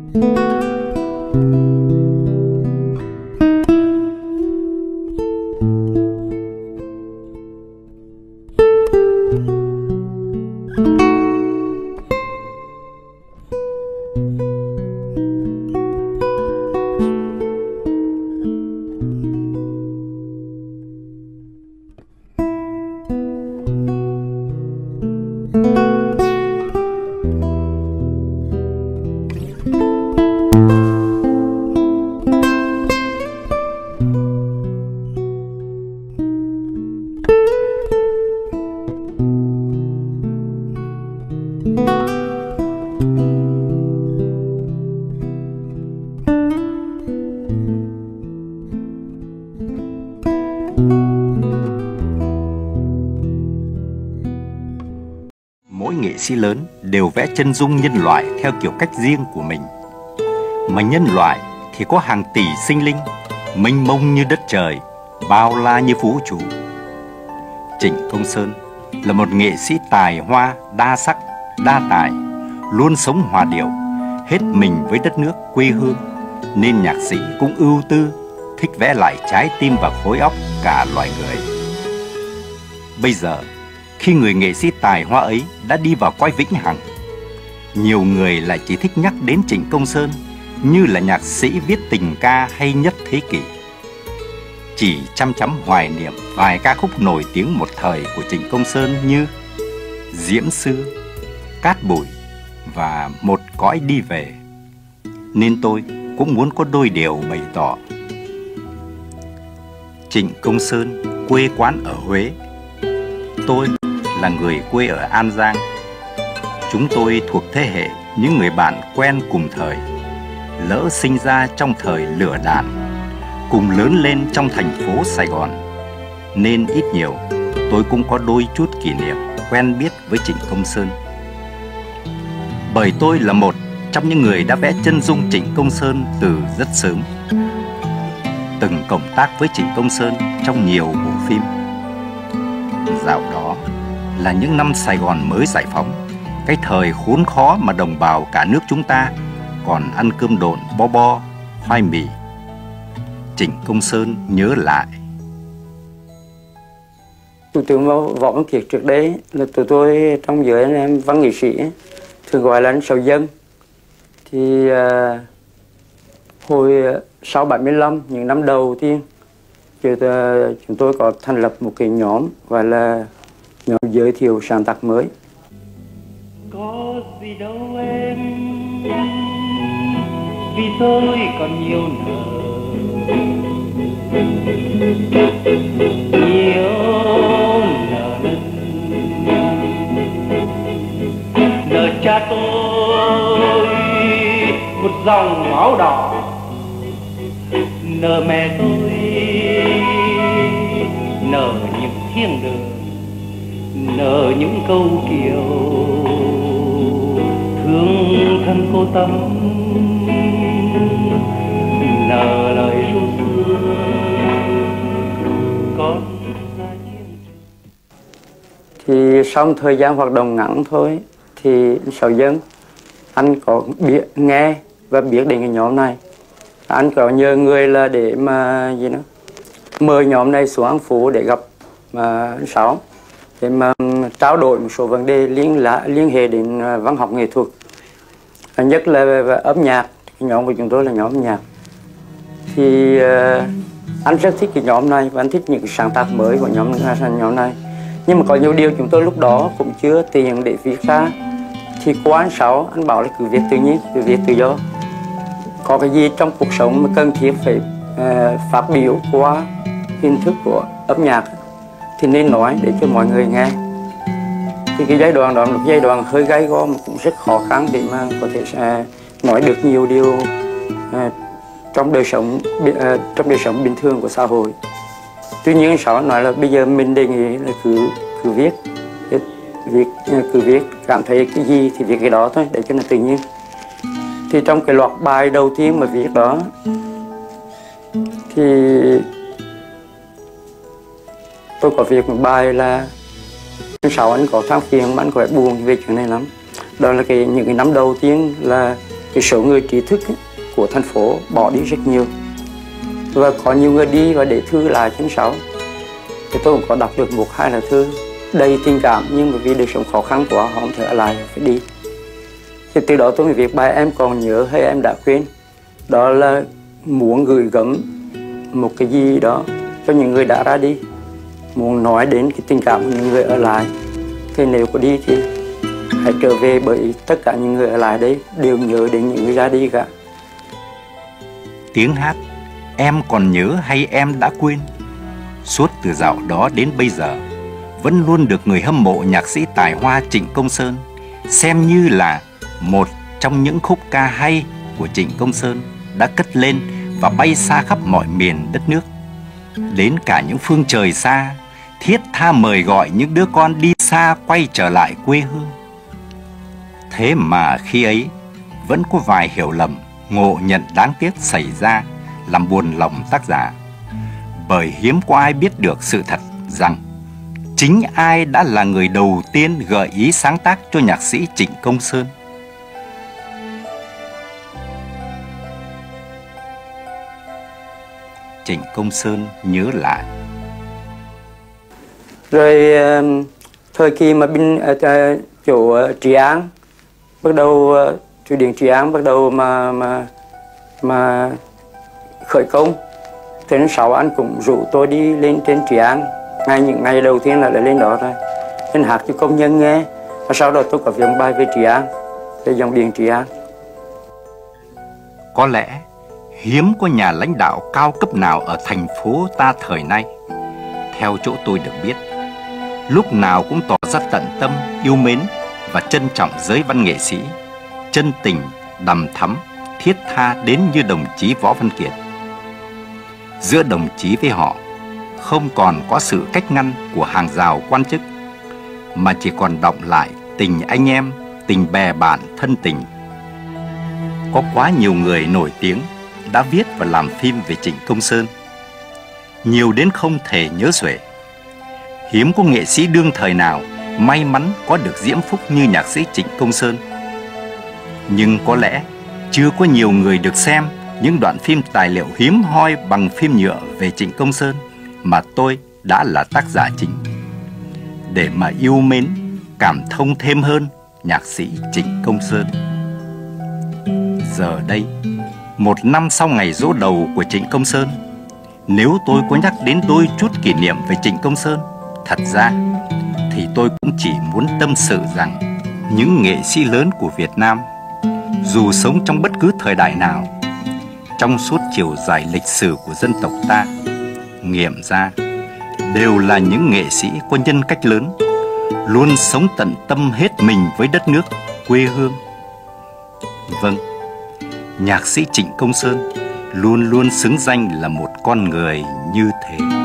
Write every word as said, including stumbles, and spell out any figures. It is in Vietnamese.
Mỗi nghệ sĩ lớn đều vẽ chân dung nhân loại theo kiểu cách riêng của mình. Mà nhân loại thì có hàng tỷ sinh linh, mênh mông như đất trời, bao la như vũ trụ. Trịnh Công Sơn là một nghệ sĩ tài hoa, đa sắc, đa tài, luôn sống hòa điệu, hết mình với đất nước quê hương, nên nhạc sĩ cũng ưu tư, thích vẽ lại trái tim và khối óc cả loài người. Bây giờ, khi người nghệ sĩ tài hoa ấy đã đi vào cõi vĩnh hằng, nhiều người lại chỉ thích nhắc đến Trịnh Công Sơn như là nhạc sĩ viết tình ca hay nhất thế kỷ. Chỉ chăm chăm hoài niệm vài ca khúc nổi tiếng một thời của Trịnh Công Sơn như Diễm Xưa, Cát Bụi và Một Cõi Đi Về, nên tôi cũng muốn có đôi điều bày tỏ. Trịnh Công Sơn quê quán ở Huế, tôi là người quê ở An Giang. Chúng tôi thuộc thế hệ những người bạn quen cùng thời, lỡ sinh ra trong thời lửa đạn, cùng lớn lên trong thành phố Sài Gòn, nên ít nhiều tôi cũng có đôi chút kỷ niệm quen biết với Trịnh Công Sơn. Bởi tôi là một trong những người đã vẽ chân dung Trịnh Công Sơn từ rất sớm, từng cộng tác với Trịnh Công Sơn trong nhiều bộ phim. Dạo đó là những năm Sài Gòn mới giải phóng, cái thời khốn khó mà đồng bào cả nước chúng ta còn ăn cơm độn bo bo, khoai mì. Trịnh Công Sơn nhớ lại. Thủ tướng Võ Văn Kiệt trước đấy là tụi tôi trong giới anh em văn nghệ sĩ thường gọi là anh Sầu Dân. Thì uh, hồi sau bảy mươi lăm, những năm đầu tiên, chúng tôi có thành lập một cái nhóm gọi là nhóm giới thiệu sáng tác mới. Có gì đâu em, vì tôi còn nhiều nợ, nhiều nợ nần, nợ cha tôi một dòng máu đỏ, nợ mẹ tôi nợ những thiên đường, nợ những câu kiều thương thân cô tâm, nợ lời ru xưa con ra chiến trường. Thì sau một thời gian hoạt động ngắn thôi thì Sầu Dân anh có biết nghe và biết đến cái nhóm này. Anh có nhờ người là để mà gì nữa mời nhóm này xuống An Phú để gặp mà anh Sáu, để mà trao đổi một số vấn đề liên lạ liên hệ đến văn học nghệ thuật, nhất là về, về âm nhạc. Cái nhóm của chúng tôi là nhóm âm nhạc. Thì uh, anh rất thích cái nhóm này và anh thích những cái sáng tác mới của nhóm nhóm này. Nhưng mà có nhiều điều chúng tôi lúc đó cũng chưa tiền để viết ra. Thì qua anh Sáu, anh bảo là cứ viết tự nhiên, cứ viết tự do. Có cái gì trong cuộc sống mà cần thiết phải uh, phát biểu qua hình thức của âm nhạc thì nên nói để cho mọi người nghe. Thì cái giai đoạn đó là một giai đoạn hơi gay go mà cũng rất khó khăn để mà có thể uh, nói được nhiều điều uh, trong đời sống uh, trong đời sống bình thường của xã hội. Tuy nhiên Sáu nói là bây giờ mình đề nghị là cứ cứ viết, viết cứ viết, cảm thấy cái gì thì viết cái đó thôi để cho nó tự nhiên. Thì trong cái loạt bài đầu tiên mà viết đó thì tôi có viết một bài là anh Sáu anh có than phiền mà anh có vẻ buồn về chuyện này lắm. Đó là cái những cái năm đầu tiên là cái số người trí thức ấy, của thành phố bỏ đi rất nhiều, và có nhiều người đi và để thư lại trên sáu. Thì tôi cũng có đọc được một hai là thư đầy tình cảm, nhưng mà vì đời sống khó khăn quá họ không thể ở lại, phải đi. Thì từ đó tôi mới viết bài Em Còn Nhớ Hay Em Đã Quên. Đó là muốn gửi gắm một cái gì đó cho những người đã ra đi, muốn nói đến cái tình cảm của những người ở lại. Thì nếu có đi thì hãy trở về, bởi tất cả những người ở lại đấy đều nhớ đến những người ra đi cả. Tiếng hát Em Còn Nhớ Hay Em Đã Quên suốt từ dạo đó đến bây giờ vẫn luôn được người hâm mộ nhạc sĩ tài hoa Trịnh Công Sơn xem như là một trong những khúc ca hay của Trịnh Công Sơn đã cất lên và bay xa khắp mọi miền đất nước, đến cả những phương trời xa, thiết tha mời gọi những đứa con đi xa quay trở lại quê hương. Thế mà khi ấy vẫn có vài hiểu lầm, ngộ nhận đáng tiếc xảy ra, làm buồn lòng tác giả, bởi hiếm có ai biết được sự thật rằng chính ai đã là người đầu tiên gợi ý sáng tác cho nhạc sĩ Trịnh Công Sơn. Trịnh Công Sơn nhớ lại. Rồi thời kỳ mà bên uh, chỗ uh, Trị An bắt đầu, uh, thủy điện Trị An bắt đầu mà mà mà khởi công, thế nên sáu anh cũng rủ tôi đi lên trên Trị An. Ngay những ngày đầu tiên là đã lên đó rồi, nên hát cho công nhân nghe. Và sau đó tôi có viết bài về Trị An, về dòng điện Trị An. Có lẽ hiếm có nhà lãnh đạo cao cấp nào ở thành phố ta thời nay, theo chỗ tôi được biết, lúc nào cũng tỏ ra tận tâm, yêu mến và trân trọng giới văn nghệ sĩ, chân tình, đằm thắm, thiết tha đến như đồng chí Võ Văn Kiệt. Giữa đồng chí với họ không còn có sự cách ngăn của hàng rào quan chức, mà chỉ còn đọng lại tình anh em, tình bè bạn thân tình. Có quá nhiều người nổi tiếng đã viết và làm phim về Trịnh Công Sơn, nhiều đến không thể nhớ xuể. Hiếm có nghệ sĩ đương thời nào may mắn có được diễm phúc như nhạc sĩ Trịnh Công Sơn. Nhưng có lẽ chưa có nhiều người được xem những đoạn phim tài liệu hiếm hoi bằng phim nhựa về Trịnh Công Sơn mà tôi đã là tác giả chính, để mà yêu mến, cảm thông thêm hơn nhạc sĩ Trịnh Công Sơn. Giờ đây, một năm sau ngày giỗ đầu của Trịnh Công Sơn, nếu tôi có nhắc đến đôi chút kỷ niệm về Trịnh Công Sơn, thật ra thì tôi cũng chỉ muốn tâm sự rằng những nghệ sĩ lớn của Việt Nam, dù sống trong bất cứ thời đại nào, trong suốt chiều dài lịch sử của dân tộc ta, nghiệm ra đều là những nghệ sĩ có nhân cách lớn, luôn sống tận tâm hết mình với đất nước, quê hương. Vâng, nhạc sĩ Trịnh Công Sơn luôn luôn xứng danh là một con người như thế.